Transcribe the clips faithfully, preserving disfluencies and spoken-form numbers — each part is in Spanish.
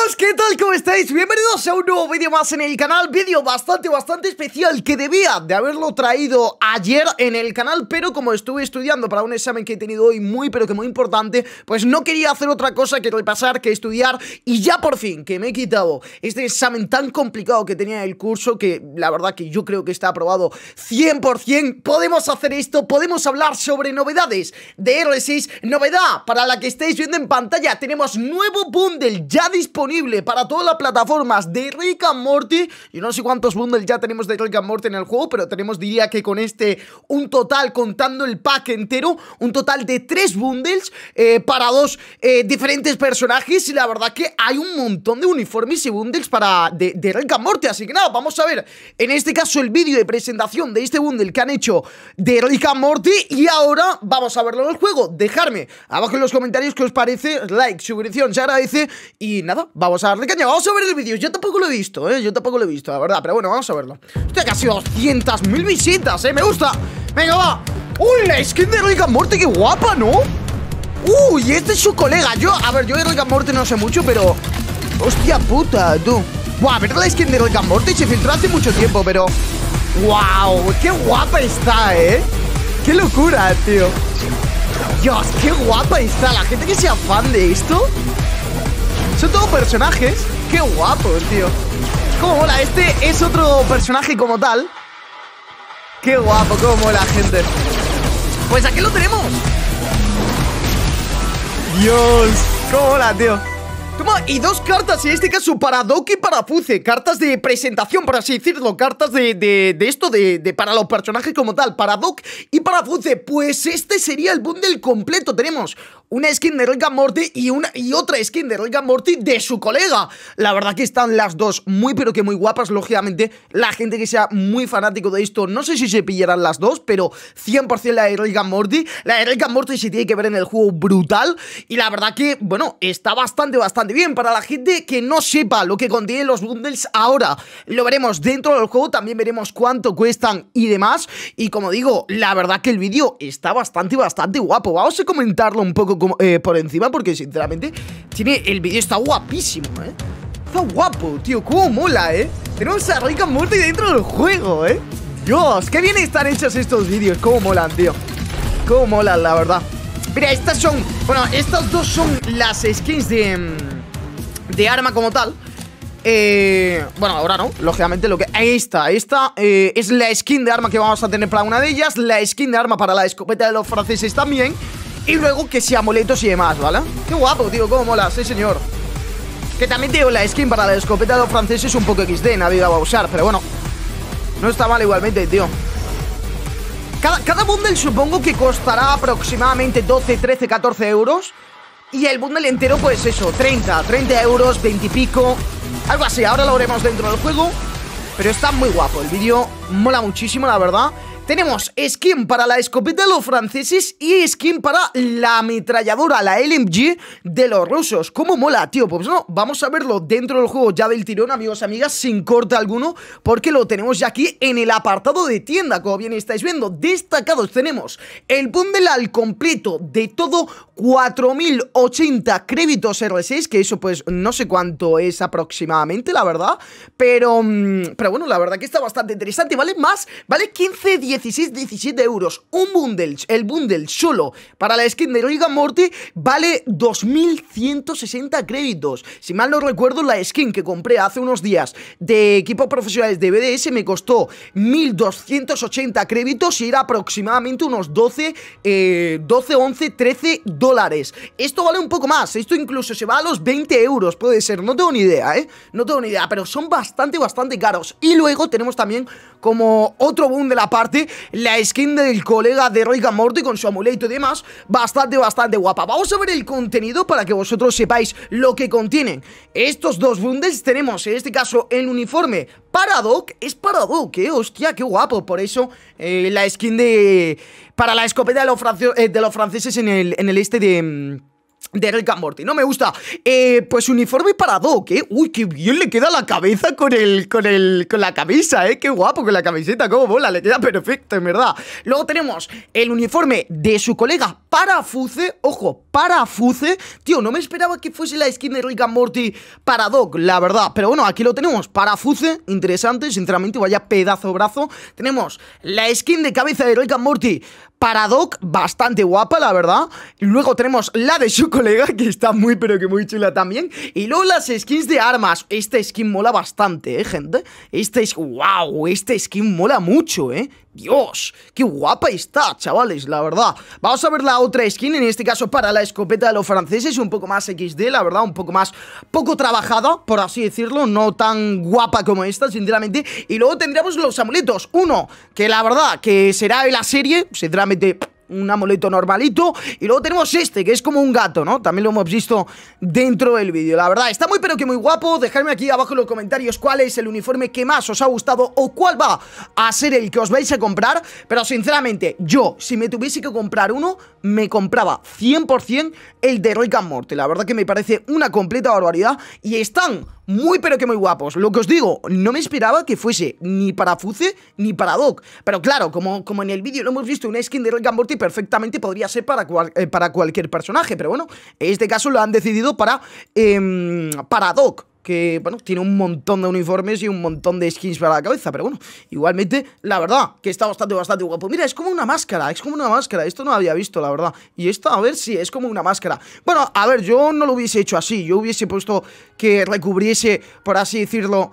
Chicos, ¿qué tal? ¿Cómo estáis? Bienvenidos a un nuevo vídeo más en el canal. Vídeo bastante, bastante especial que debía de haberlo traído ayer en el canal, pero como estuve estudiando para un examen que he tenido hoy muy, pero que muy importante, pues no quería hacer otra cosa que repasar, que estudiar. Y ya por fin, que me he quitado este examen tan complicado que tenía en el curso, que la verdad que yo creo que está aprobado cien por cien, podemos hacer esto, podemos hablar sobre novedades de R seis. Novedad para la que estáis viendo en pantalla, tenemos nuevo bundle ya disponible para todas las plataformas de Rick and Morty. Yo no sé cuántos bundles ya tenemos de Rick and Morty en el juego, pero tenemos, diría que con este, un total, contando el pack entero, un total de tres bundles eh, para dos eh, diferentes personajes. Y la verdad que hay un montón de uniformes y bundles para de, de Rick and Morty. Así que nada, vamos a ver en este caso el vídeo de presentación de este bundle que han hecho de Rick and Morty. Y ahora vamos a verlo en el juego. Dejarme abajo en los comentarios qué os parece, like, suscripción, se agradece. Y nada, vamos a darle caña, vamos a ver el vídeo. Yo tampoco lo he visto, eh, yo tampoco lo he visto, la verdad. Pero bueno, vamos a verlo. Hostia, casi doscientas mil visitas, eh, me gusta. Venga, va. Uy, la skin de Rick and Morty, qué guapa, ¿no? Uy, y este es su colega. Yo, a ver, yo de Rick and Morty no sé mucho, pero hostia puta, tú. Buah, a ver la skin de Rick and Morty se filtró hace mucho tiempo, pero wow, qué guapa está, eh. Qué locura, tío. Dios, qué guapa está. La gente que sea fan de esto son todos personajes. Qué guapo, tío. Cómo mola. Este es otro personaje como tal. Qué guapo, cómo mola, gente. Pues aquí lo tenemos. Dios, cómo mola, tío. Toma, y dos cartas, en este caso para Doc y para Fuzzy. Cartas de presentación, por así decirlo. Cartas de, de, de esto, de, de para los personajes como tal. Para Doc y para Fuzzy. Pues este sería el bundle completo. Tenemos una skin de Rick and Morty y, una, y otra skin de Rick and Morty de su colega. La verdad que están las dos muy pero que muy guapas. Lógicamente, la gente que sea muy fanático de esto, no sé si se pillarán las dos, pero cien por cien la de Rick and Morty. La de Rick and Morty se tiene que ver en el juego brutal. Y la verdad que, bueno, está bastante, bastante bien. Para la gente que no sepa lo que contienen los bundles, ahora lo veremos dentro del juego. También veremos cuánto cuestan y demás. Y como digo, la verdad que el vídeo está bastante, bastante guapo. Vamos a comentarlo un poco como, eh, por encima, porque sinceramente tiene, el vídeo está guapísimo, ¿eh? Está guapo, tío, cómo mola, ¿eh? Tenemos a Rick and Morty dentro del juego, ¿eh? Dios, qué bien están hechos estos vídeos, cómo molan, tío. Cómo molan, la verdad. Mira, estas son, bueno, estas dos son las skins de, de arma como tal. Eh, bueno, ahora no, lógicamente lo que... Esta, esta eh, es la skin de arma que vamos a tener para una de ellas. La skin de arma para la escopeta de los franceses también. Y luego que sea amuletos y demás, ¿vale? Qué guapo, tío, cómo mola, sí señor. Que también te digo, la skin para la escopeta de los franceses es un poco equis de, nadie la va a usar, pero bueno, no está mal igualmente, tío. Cada, cada bundle supongo que costará aproximadamente doce, trece, catorce euros. Y el bundle entero, pues eso, treinta, treinta euros, veinte y pico. Algo así, ahora lo veremos dentro del juego. Pero está muy guapo, el vídeo mola muchísimo, la verdad. Tenemos skin para la escopeta de los franceses y skin para la ametralladora, la L M G de los rusos. ¿Cómo mola, tío? Pues no, vamos a verlo dentro del juego ya del tirón, amigos, amigas, sin corte alguno, porque lo tenemos ya aquí en el apartado de tienda, como bien estáis viendo. Destacados tenemos el bundle al completo de todo, cuatro mil ochenta créditos R seis, que eso pues no sé cuánto es aproximadamente, la verdad, pero, pero bueno, la verdad que está bastante interesante. Vale más, vale quince, dieciséis, diecisiete euros. Un bundle, el bundle solo para la skin de Rick and Morty vale dos mil ciento sesenta créditos. Si mal no recuerdo, la skin que compré hace unos días de equipos profesionales de B D S me costó mil doscientos ochenta créditos y era aproximadamente unos doce, eh, doce, once, trece dólares. Esto vale un poco más, esto incluso se va a los veinte euros, puede ser, no tengo ni idea, eh, no tengo ni idea, pero son bastante, bastante caros. Y luego tenemos también como otro bundle aparte, la skin del colega de Rick and Morty con su amuleto y demás, bastante, bastante guapa. Vamos a ver el contenido para que vosotros sepáis lo que contienen estos dos bundles. Tenemos en este caso el uniforme para Doc, es para Doc, eh, hostia, qué guapo. Por eso eh, la skin de... para la escopeta de los, france eh, de los franceses en el, en el este de... de Rick and Morty, no me gusta. eh, Pues uniforme para Doc, eh Uy, qué bien le queda la cabeza con el, con el, con la camisa, eh Qué guapo con la camiseta, cómo mola, le queda perfecto, en verdad. Luego tenemos el uniforme de su colega Parafuce. Ojo, Parafuce, tío, no me esperaba que fuese la skin de Rick and Morty para Doc, la verdad. Pero bueno, aquí lo tenemos, Parafuce, interesante, sinceramente, vaya pedazo brazo. Tenemos la skin de cabeza de Rick and Morty para Doc, bastante guapa, la verdad. Luego tenemos la de su colega, que está muy pero que muy chula también. Y luego las skins de armas. Esta skin mola bastante, eh, gente. Esta es, wow, esta skin mola mucho, eh. Dios, qué guapa está, chavales, la verdad. Vamos a ver la otra skin, en este caso para la escopeta de los franceses. Un poco más equis de, la verdad, un poco más, poco trabajada, por así decirlo. No tan guapa como esta, sinceramente. Y luego tendríamos los amuletos. Uno, que la verdad, que será de la serie, sinceramente, un amuleto normalito. Y luego tenemos este, que es como un gato, ¿no? También lo hemos visto dentro del vídeo. La verdad, está muy pero que muy guapo. Dejadme aquí abajo en los comentarios cuál es el uniforme que más os ha gustado o cuál va a ser el que os vais a comprar. Pero sinceramente, yo, si me tuviese que comprar uno, me compraba cien por cien el de Rick and Morty. La verdad que me parece una completa barbaridad. Y están muy pero que muy guapos. Lo que os digo, no me esperaba que fuese ni para Fuce ni para Doc. Pero claro, como, como en el vídeo lo hemos visto, una skin de Rick and Morty perfectamente podría ser para, cual, eh, para cualquier personaje. Pero bueno, en este caso lo han decidido para, eh, para Doc, que, bueno, tiene un montón de uniformes y un montón de skins para la cabeza. Pero bueno, igualmente, la verdad, que está bastante, bastante guapo. Mira, es como una máscara, es como una máscara. Esto no lo había visto, la verdad. Y esta, a ver si es como una máscara. Bueno, a ver, yo no lo hubiese hecho así. Yo hubiese puesto que recubriese, por así decirlo,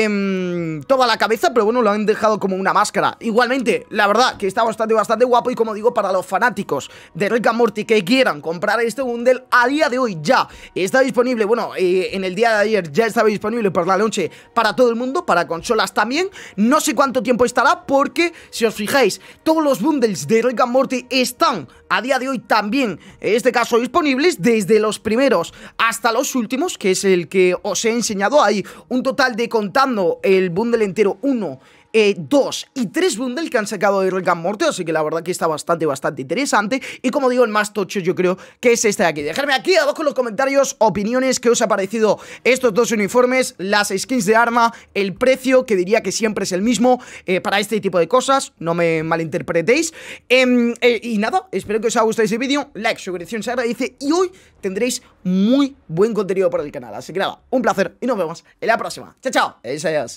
Eh, toda la cabeza, pero bueno, lo han dejado como una máscara. Igualmente, la verdad que está bastante, bastante guapo. Y como digo, para los fanáticos de Rick and Morty que quieran comprar este bundle, a día de hoy ya está disponible. Bueno, eh, en el día de ayer ya estaba disponible por la noche para todo el mundo, para consolas también. No sé cuánto tiempo estará, porque si os fijáis, todos los bundles de Rick and Morty están a día de hoy también, en este caso, disponibles, desde los primeros hasta los últimos, que es el que os he enseñado. Hay un total de, contando el bundle entero, uno, Eh, dos y tres bundles que han sacado de Rick and Morty, así que la verdad que está bastante, bastante interesante. Y como digo, el más tocho yo creo que es este de aquí. Dejadme aquí abajo en los comentarios opiniones, que os ha parecido estos dos uniformes, las skins de arma, el precio, que diría que siempre es el mismo eh, para este tipo de cosas, no me malinterpretéis. eh, eh, Y nada, espero que os haya gustado este vídeo, like, suscripción se agradece, y hoy tendréis muy buen contenido por el canal. Así que nada, un placer y nos vemos en la próxima. Chao, chao. Adiós.